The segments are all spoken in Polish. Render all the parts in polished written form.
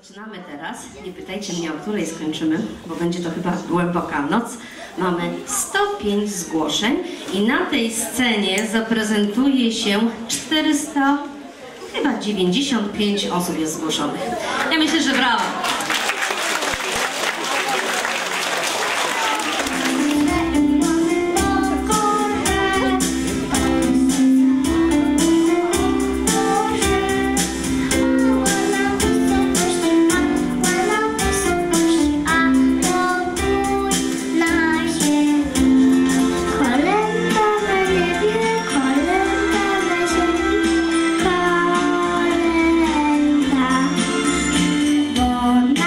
Zaczynamy teraz. Nie pytajcie mnie, o której skończymy, bo będzie to chyba głęboka noc. Mamy 105 zgłoszeń i na tej scenie zaprezentuje się 495 osób jest zgłoszonych. Ja myślę, że brawo. Kolenda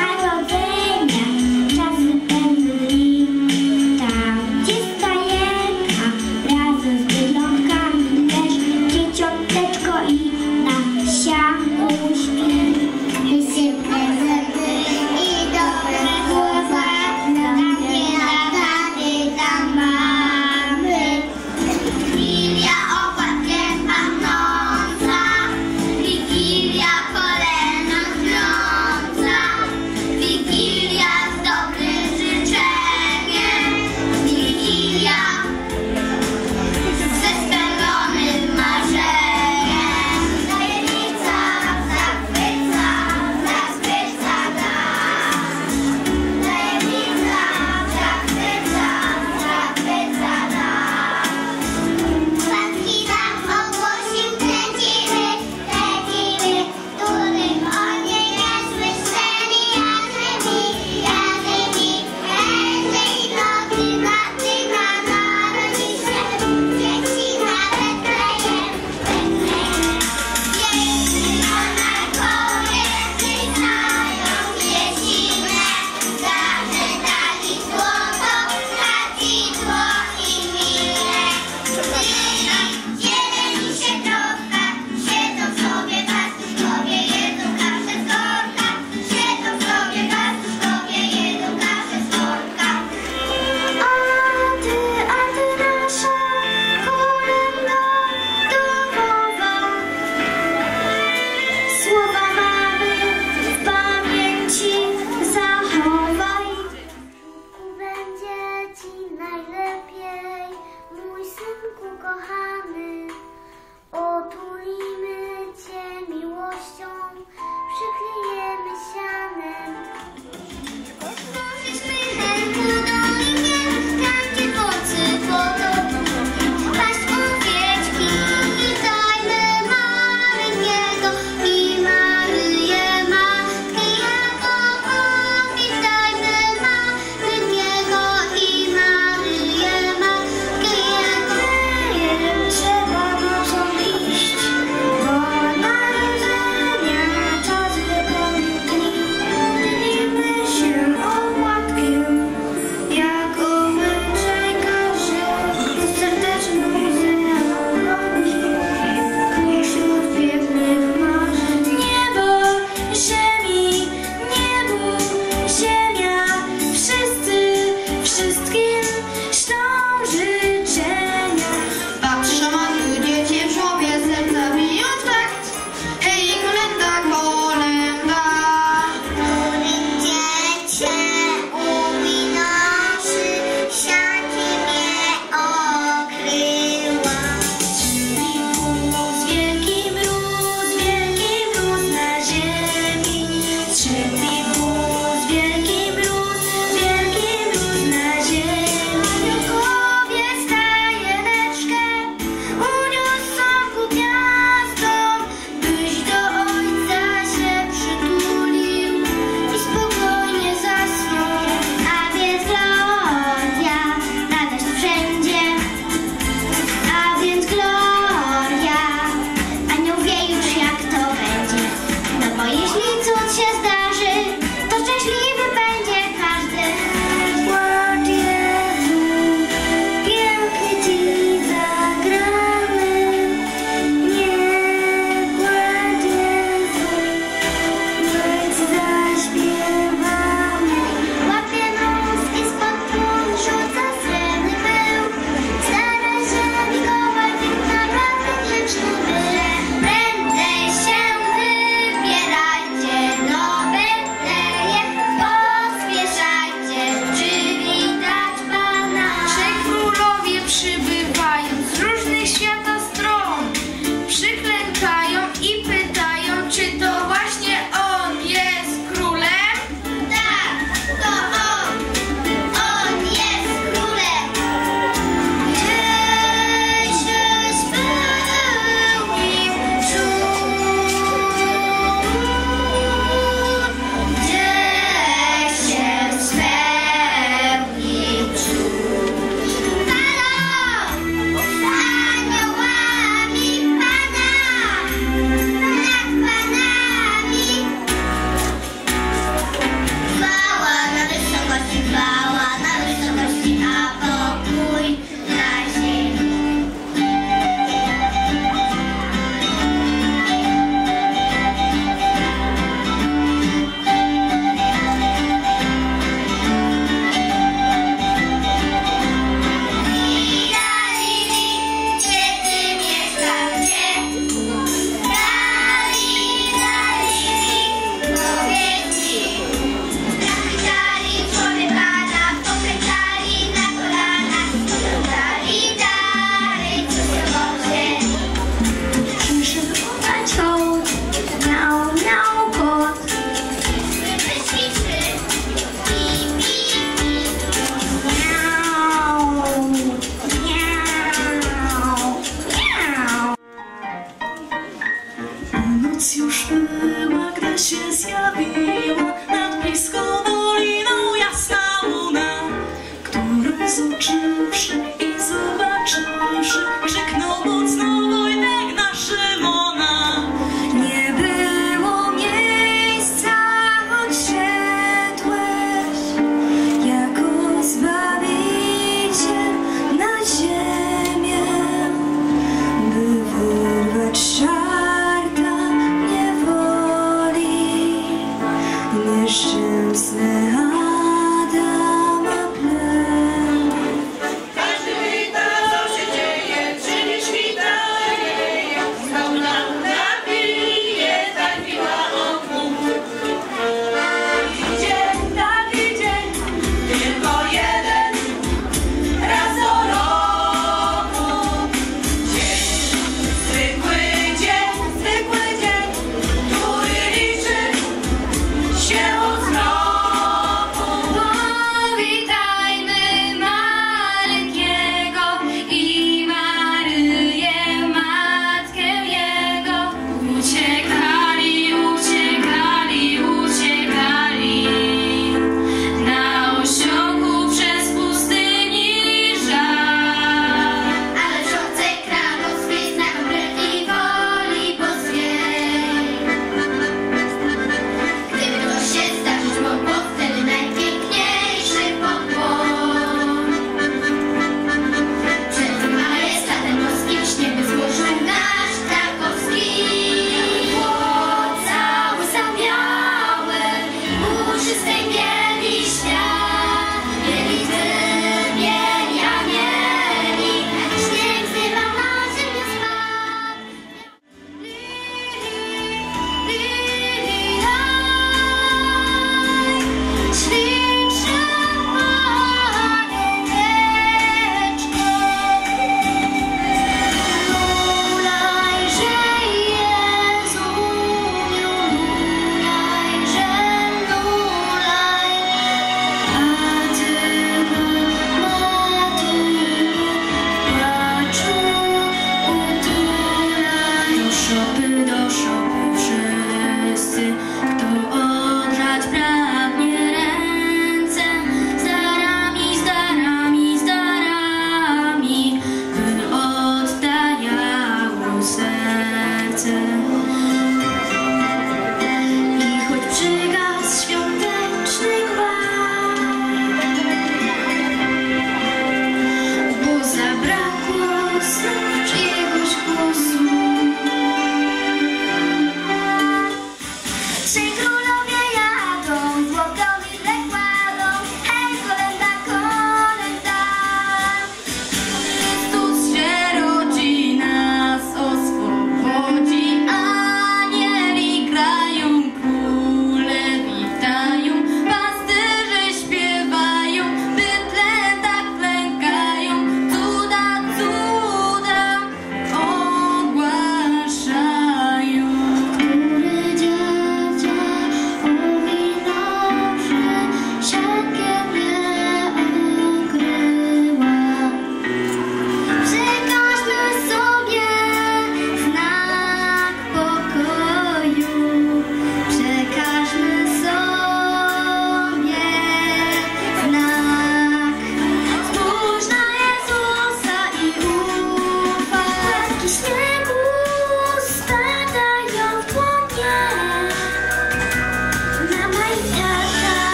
Noc już była, gdy się zjawiła nad bliską doliną jasna łuna, którą zobaczywszy i zobaczywszy, krzyknął mocno Wojtek na Szymona. Nie było miejsca, choć szedłeś jako Zbawiciel na ziemię, by wyrwać czarta niewoli.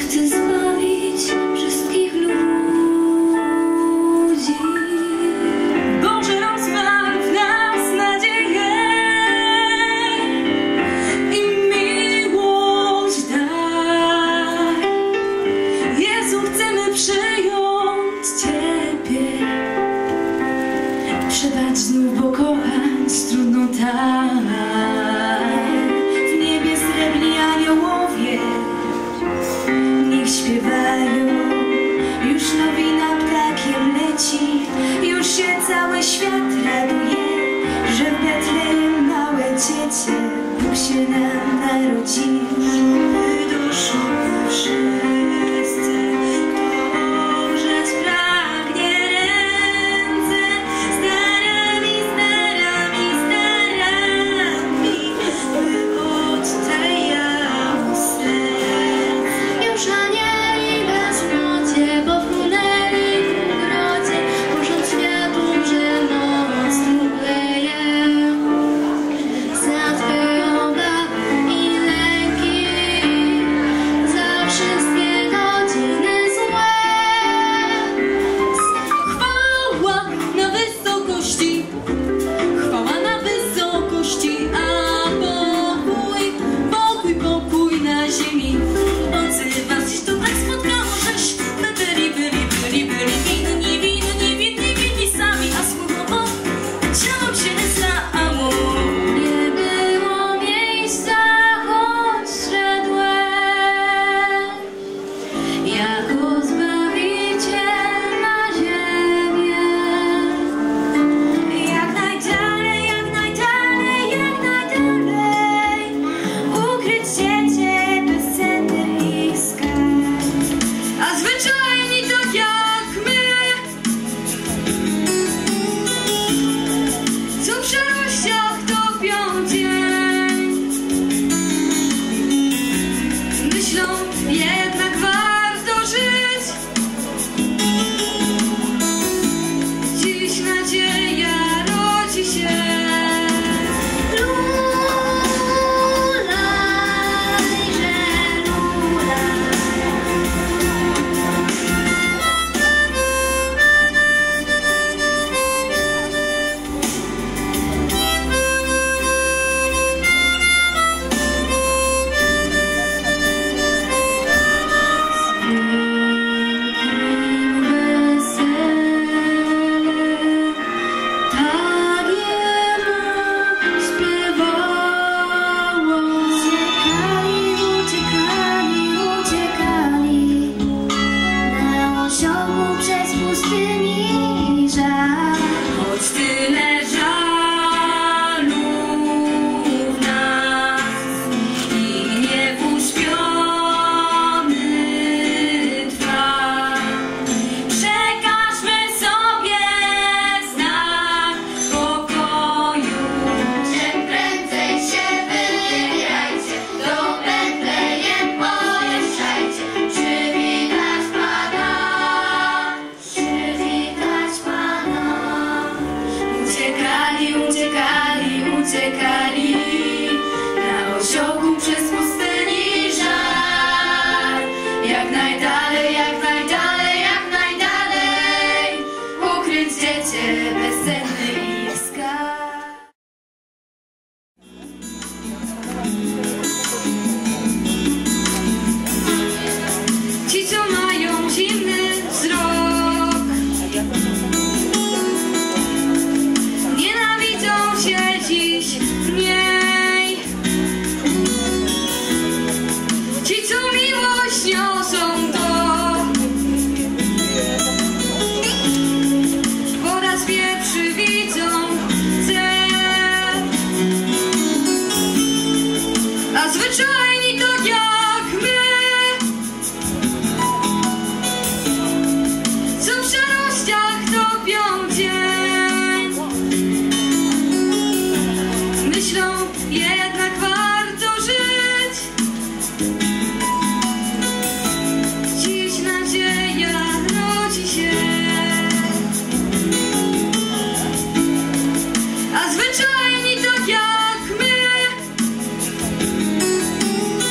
chce zbawić wszystkich ludzi. Boże, rozpal w nas nadzieję i miłość daj. Jezu, chcemy przyjąć Ciebie, przebacz znów, bo kochać trudno tak. W niebie srebrni aniołowie niech śpiewają, już nowina ptakiem leci, już się cały świat raduje, że w Betlejem małe dziecię Bóg się nam narodził. Wydoszą wszyscy, kto ogrzać pragnie ręce, starami, starami, starami, by odtajało serc. Już anieli bezmłodzie popłynęli w grodzie, prosząc światu, że noc trudleje. Za Twe obawy i lęki, za wszystkie godziny złe. Chwała na wysokości, chwała na wysokości, a pokój, pokój, pokój na ziemi. Odzywa się to tak spotkało, żeś my byli winni, winni, winni, winni sami, a słowo ciało się samo. Nie było miejsca, choć szedłeś jako Zbawiciel na ziemię. Jak najdalej, jak najdalej, jak najdalej, ukryć Cię bezcenny ich skarb. A zwyczajni tak jak my, co w szarościach topią dzień, myślą jednak warto żyć. Dziś nadzieja rodzi się. Lulajże lulaj. Tak jemu śpiewało. Uciekali, uciekali, na osiołku przez pustyni żal. Choć tyle żalu w nas i gniew uśpiony trwa, przekażmy sobie znak pokoju. Czym prędzej się wybierajcie, do Betlejem pojeżdżajcie, przywitać Pana, przywitać Pana. Uciekali, uciekali, uciekali, na osiołku przez pustyni żal. Jak najdalej, jak najdalej, jak najdalej, ukryć dziecię bezcenny ich skarb. Ci, co mają zimny wzrok, nienawidzą się dziś mniej. Ci, co miłość niosą, to po raz pierwszy widzą cel. A zwyczajni tak jak my, co w szarościach topią dzień, myślą jednak warto żyć. Dziś nadzieja rodzi się. A zwyczajni tak jak my,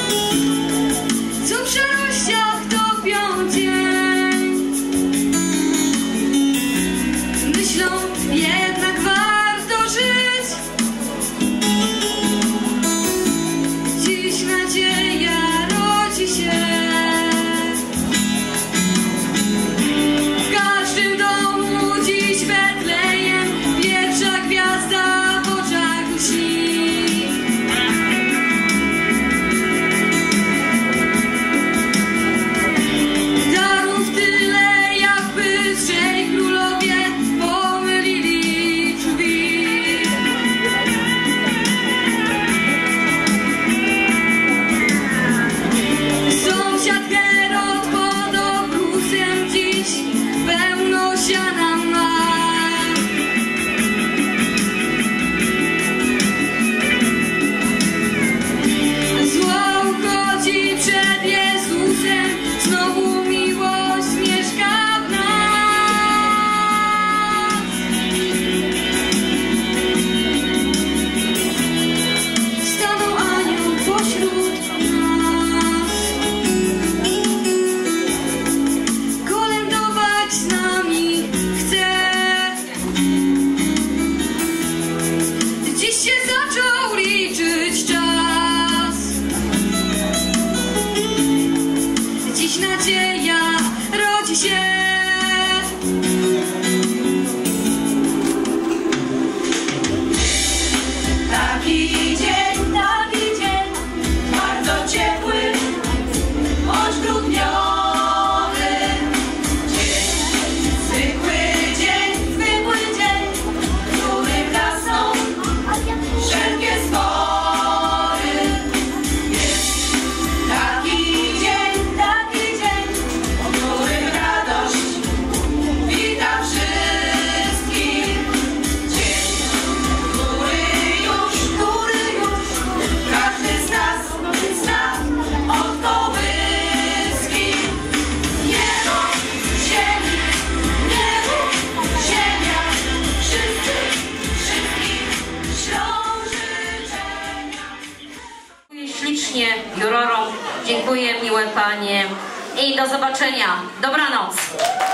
jurorom, dziękuję miłe panie i do zobaczenia. Dobranoc.